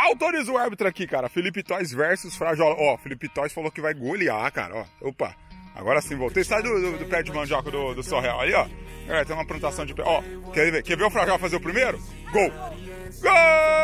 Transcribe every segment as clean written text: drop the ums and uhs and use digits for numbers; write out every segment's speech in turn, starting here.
Autoriza o árbitro aqui, cara. Felipe Toys versus Frajola. Ó, Felipe Toys falou que vai golear, cara. Ó, opa. Agora sim, voltei. Sai do pé de mandioca do Sorreal ali, ó. É, tem uma plantação de pé. Ó, quer ver o Frajola fazer o primeiro? Gol! Gol!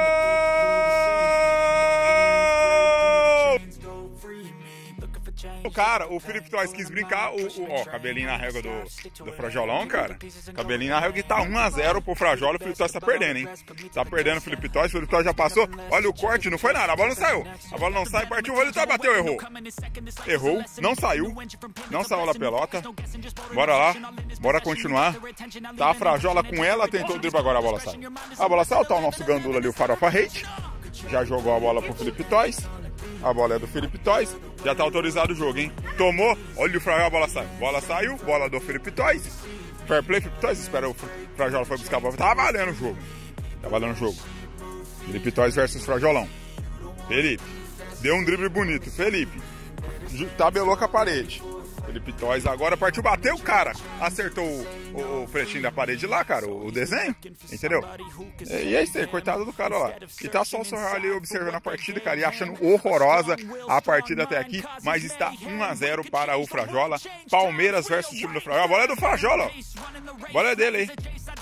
Cara, o Felipe Toys quis brincar, ó, cabelinho na régua do Frajolão, cara. Cabelinho na régua que tá 1-0 pro Frajola, o Felipe Toys tá perdendo, hein? Tá perdendo o Felipe Toys já passou. Olha o corte, não foi nada, a bola não saiu. A bola não sai, partiu, o Felipe Toys bateu, errou. Errou, não saiu a pelota. Bora lá, bora continuar. Tá a Frajola com ela, tentou o drible, agora a bola sai. A bola saiu, tá o nosso gandula ali, o Farofa Hate. Já jogou a bola pro Felipe Toys. A bola é do Felipe Toys. Já tá autorizado o jogo, hein? Tomou. Olha o Frajola, a bola saiu. Bola saiu. Bola do Felipe Toys. Fair play, Felipe Toys. Espera, o Frajola foi buscar a bola. Tá valendo o jogo. Tá valendo o jogo. Felipe Toys versus Frajolão. Felipe. Deu um drible bonito. Felipe. Tabelou com a parede. Felipe Toys agora partiu, bateu, cara. Acertou o frechinho da parede lá, cara, o desenho, entendeu? E é isso aí, coitado do cara lá. E tá só o Sorreal ali observando a partida, cara, e achando horrorosa a partida até aqui, mas está 1-0 para o Frajola. Palmeiras versus o time do Frajola. A bola é do Frajola, ó. A bola é dele, hein?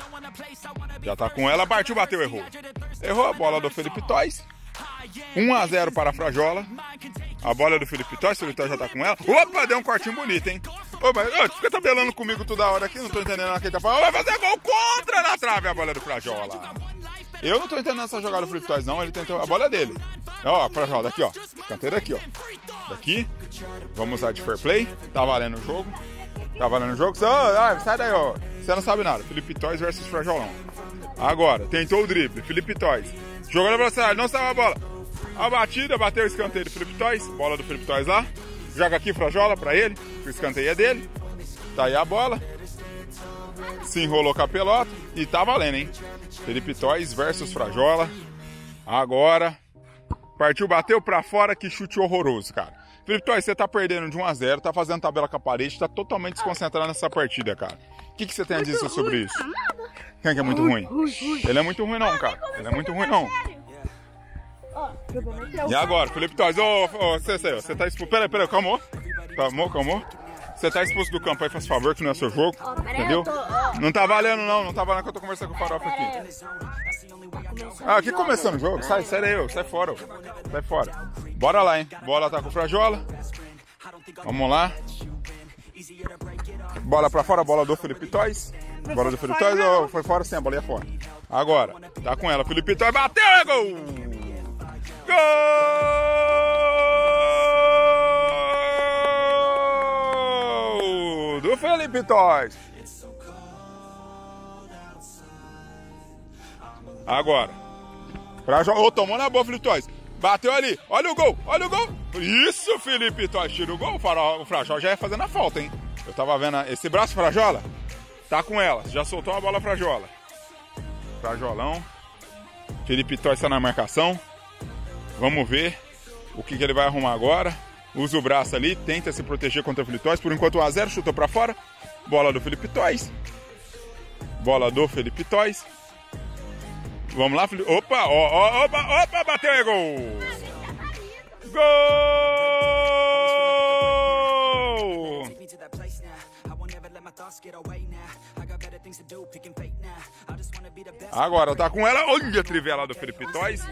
Já tá com ela, partiu, bateu, errou. Errou a bola do Felipe Toys. 1-0 para a Frajola. A bola é do Felipe Toys, o Felipe Toys já tá com ela. Opa, deu um cortinho bonito, hein? Ô, mas tu fica tabelando comigo toda hora aqui, não tô entendendo nada que ele tá falando. Vai fazer gol contra na trave, a bola é do Frajola. Eu não tô entendendo essa jogada do Felipe Toys, não. Ele tentou, a bola é dele. Ó, Frajola, daqui, ó. Canteiro aqui, ó. Daqui. Vamos usar de fair play. Tá valendo o jogo. Tá valendo o jogo. Sai daí, ó. Você não sabe nada. Felipe Toys versus Frajolão. Agora, tentou o drible. Felipe Toys. Jogou na velocidade, não saiu a bola. A batida, bateu o escanteio do Felipe Toys. Bola do Felipe Toys lá. Joga aqui Frajola pra ele. O escanteio é dele. Tá aí a bola. Se enrolou com a pelota. E tá valendo, hein? Felipe Toys versus Frajola. Agora. Partiu, bateu pra fora. Que chute horroroso, cara. Felipe Toys, você tá perdendo de 1-0. Tá fazendo tabela com a parede. Tá totalmente desconcentrado nessa partida, cara. O que você tem a dizer sobre isso? Quem é que é muito ruim? Ele é muito ruim não, cara. Ele é muito ruim não. E agora, Felipe Toys, você tá expulso. Peraí, calmou. Você tá expulso do campo aí, faz favor, que não é seu jogo. Entendeu? Não tá valendo não tá valendo que eu tô conversando com o Farofa aqui. Aqui começando o jogo, sai daí, sai fora. Sai fora. Bora lá, hein. Bola tá com o Frajola. Vamos lá. Bola pra fora, bola do Felipe Toys. Bola do Felipe Toys, foi fora sim, a bola ia fora. Agora, tá com ela, Felipe Toys, bateu, é gol! Gol do Felipe Toys. Agora, tomou na boa, Felipe Toys. Bateu ali, olha o gol. Isso, Felipe Toys, tira o gol. O Frajola já ia fazendo a falta, hein? Eu tava vendo esse braço, Frajola. Tá com ela, já soltou a bola, Frajola. Frajolão. Felipe Toys tá na marcação. Vamos ver o que ele vai arrumar agora. Usa o braço ali, tenta se proteger contra o Felipe Toys. Por enquanto 1-0, chutou pra fora. Bola do Felipe Toys. Vamos lá, Felipe. Opa, bateu, é gol! Gol! Agora tá com ela, olha a trivela do Felipe Toys.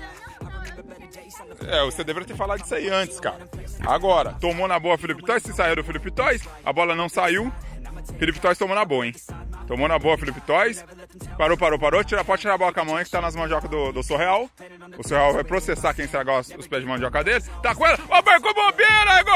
Você deveria ter falado disso aí antes, cara. Agora, tomou na boa Felipe Toys, se saiu do Felipe Toys, a bola não saiu. Felipe Toys tomou na boa, hein? Tomou na boa Felipe Toys. Parou. Pode tirar a bola com a mão aí que tá nas mandiocas do Sorreal. O Sorreal vai processar quem estragar os pés de mandioca dele. Tá com ela, marcou bobeira, é gol!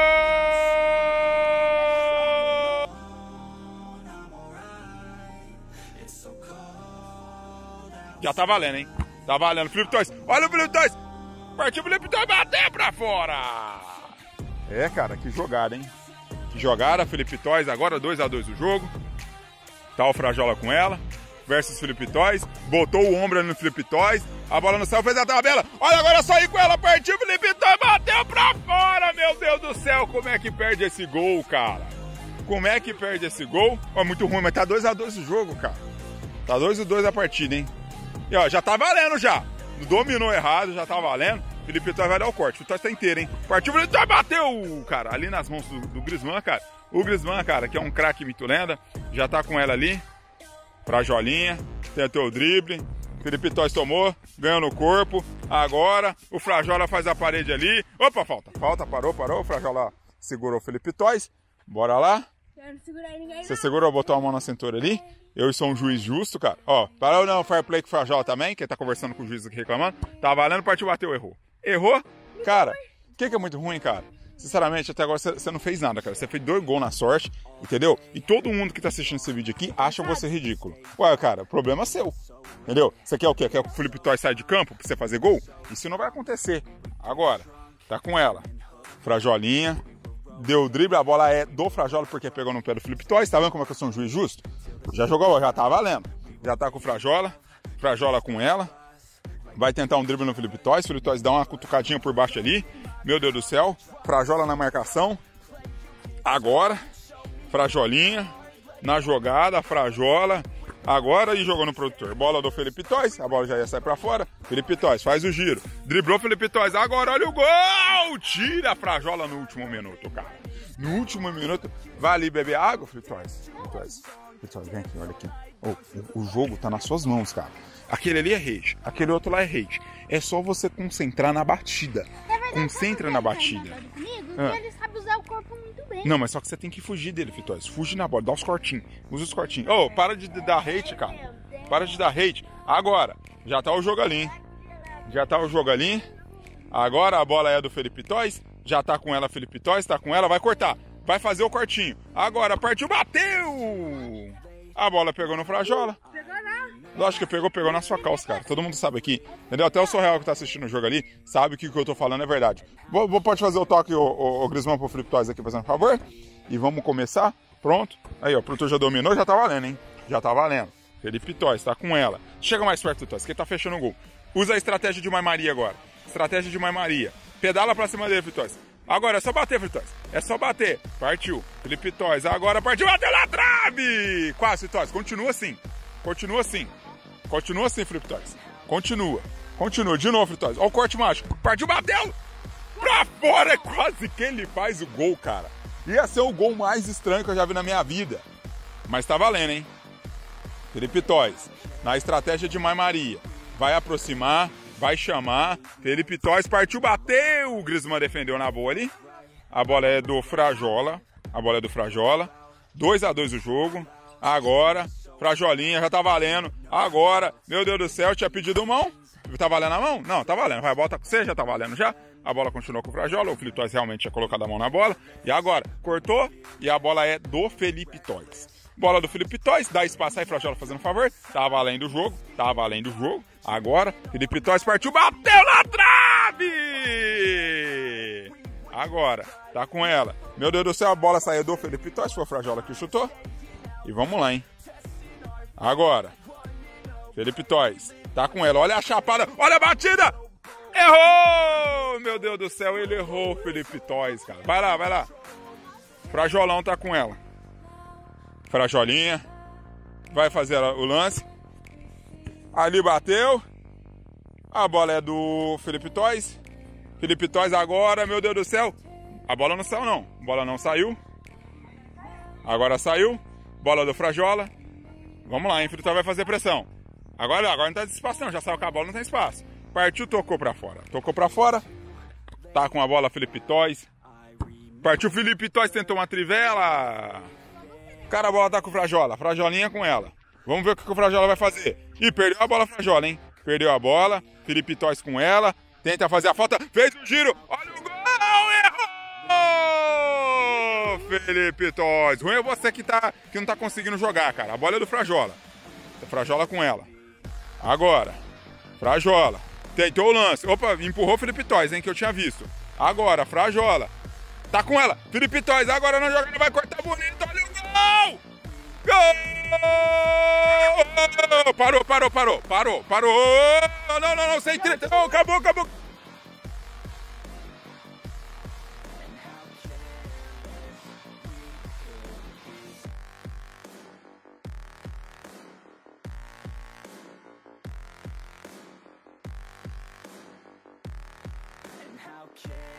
Já tá valendo, hein? Tá valendo, Felipe Toys. Olha o Felipe Toys. Partiu o Felipe Toys, bateu pra fora. Cara, que jogada, hein? Que jogada, Felipe Toys. Agora 2-2 o jogo. Tá o Frajola com ela. Versus Felipe Toys. Botou o ombro no Felipe Toys. A bola no céu, fez a tabela. Olha, agora só ir com ela. Partiu o Felipe Toys, bateu pra fora. Meu Deus do céu, como é que perde esse gol, cara? Como é que perde esse gol? Muito ruim, mas tá 2-2 o jogo, cara. Tá 2-2 a partida, hein? E ó, já tá valendo já. dominou errado, já tá valendo. Felipe Toys vai dar o corte. O Felipe Toys tá inteiro, hein? Partiu, Felipe Toys bateu, cara, ali nas mãos do Griezmann, cara. O Griezmann, cara, que é um craque mito lenda, já tá com ela ali. Frajolinha, tentou o drible. Felipe Toys tomou, ganhou no corpo. Agora o Frajola faz a parede ali. Opa, falta, parou. O Frajola segurou o Felipe Toys. Bora lá. Eu não segurei ninguém, Você segurou, botou a mão na cintura ali. Eu sou um juiz justo, cara. Ó, parou não, fair play com o Frajola também, que tá conversando com o juiz aqui reclamando. Tá valendo, partiu, bateu, errou. Errou? Cara, o que é muito ruim, cara? Sinceramente, até agora você não fez nada, cara. Você fez 2 gols na sorte, entendeu? E todo mundo que tá assistindo esse vídeo aqui acha você ridículo. Ué, cara, problema seu. Entendeu? Você quer o quê? Quer que o Felipe Toys saia de campo pra você fazer gol? Isso não vai acontecer. Agora, tá com ela. Frajolinha. Deu o drible, a bola é do Frajola porque pegou no pé do Felipe Toys. Tá vendo como é que eu sou um juiz justo? Já jogou, já tá valendo. Já tá com o Frajola. Frajola com ela. Vai tentar um drible no Felipe Toys. Felipe Toys dá uma cutucadinha por baixo ali. Meu Deus do céu. Frajola na marcação. Agora. Frajolinha. Na jogada. Frajola. Agora e jogou no produtor. Bola do Felipe Toys. A bola já ia sair pra fora. Felipe Toys faz o giro. Driblou Felipe Toys. Agora olha o gol. Tira a Frajola no último minuto, cara. No último minuto. Vai ali beber água, Felipe Toys. Felipe Toys, vem aqui, olha aqui. O jogo tá nas suas mãos, cara. Aquele ali é rage, aquele outro lá é rage. É só você concentrar na batida. Concentra na batida. Ele sabe usar o corpo muito bem. Não, mas só que você tem que fugir dele, Fitoys. Fuge na bola, dá os cortinhos. Usa os cortinhos. Ô, para de dar hate, cara. Para de dar hate. Agora, já tá o jogo ali, hein? Já tá o jogo ali. Agora a bola é do Felipe Toys. Já tá com ela, Felipe Toys. Tá com ela, vai cortar. Vai fazer o cortinho. Agora partiu, bateu! A bola pegou no Frajola. Lógico que pegou na sua calça, cara. Todo mundo sabe aqui, entendeu? Até o Sorreal que tá assistindo o jogo ali sabe que o que eu tô falando é verdade. Pode fazer o toque, o Griezmann pro Felipe Toys aqui, fazendo um favor. E vamos começar. Pronto. Aí, ó, o produtor já dominou, já tá valendo, hein? Já tá valendo. Felipe Toys tá com ela. Chega mais perto do Toys, que ele tá fechando o gol. Usa a estratégia de Mãe Maria agora. Estratégia de Mãe Maria. Pedala pra cima dele, Felipe Toys. Agora é só bater, Felipe Toys. É só bater. Partiu. Felipe Toys agora partiu. Bateu na trave! Quase, Felipe Toys. Continua assim. Continua assim. Continua assim, Felipe Toys. Continua. Continua. De novo, Felipe Toys. Olha o corte mágico. Partiu, bateu! Pra fora! É quase que ele faz o gol, cara. Ia ser o gol mais estranho que eu já vi na minha vida. Mas tá valendo, hein? Felipe Toys. Na estratégia de Mãe Maria. Vai aproximar. Vai chamar. Felipe Toys partiu, bateu! O Griezmann defendeu na boa ali. A bola é do Frajola. A bola é do Frajola. 2-2 o jogo. Agora... Frajolinha, já tá valendo. Agora, meu Deus do céu, tinha pedido mão. Tá valendo a mão? Não, tá valendo. Vai, volta com você, já tá valendo já. A bola continuou com o Frajola. O Felipe Toys realmente tinha colocado a mão na bola. E agora, cortou. E a bola é do Felipe Toys. Bola do Felipe Toys. Dá espaço aí, Frajola fazendo favor. Tá valendo o jogo. Tá valendo o jogo. Agora, Felipe Toys partiu. Bateu na trave! Agora, tá com ela. Meu Deus do céu, a bola saiu do Felipe Toys. Foi o Frajola que chutou. E vamos lá, hein? Agora, Felipe Toys, tá com ela, olha a chapada, olha a batida, errou, meu Deus do céu, ele errou, Felipe Toys, cara, vai lá, Frajolão tá com ela, Frajolinha, vai fazer o lance, ali bateu, a bola é do Felipe Toys agora, meu Deus do céu, a bola não saiu não, a bola não saiu, agora saiu, bola do Frajola. Vamos lá, hein? Felipe Toys vai fazer pressão. Agora não tá de espaço não, já saiu com a bola, não tem espaço. Partiu, tocou pra fora. Tocou pra fora. Tá com a bola Felipe Toys. Partiu Felipe Toys, tentou uma trivela. Cara, a bola tá com o Frajola. Frajolinha com ela. Vamos ver o que o Frajola vai fazer. Ih, perdeu a bola Frajola, hein? Perdeu a bola. Felipe Toys com ela. Tenta fazer a falta. Fez o giro. Olha o gol! Errou! Felipe Toys. Ruim é você que não tá conseguindo jogar, cara. A bola é do Frajola. Frajola com ela. Agora. Frajola. Tentou o lance. Opa, empurrou o Felipe Toys, hein, que eu tinha visto. Agora, Frajola. Tá com ela. Felipe Toys agora na jogada vai cortar bonito. Olha o gol! Gol! Parou. Não, sem treta. Oh, acabou. care.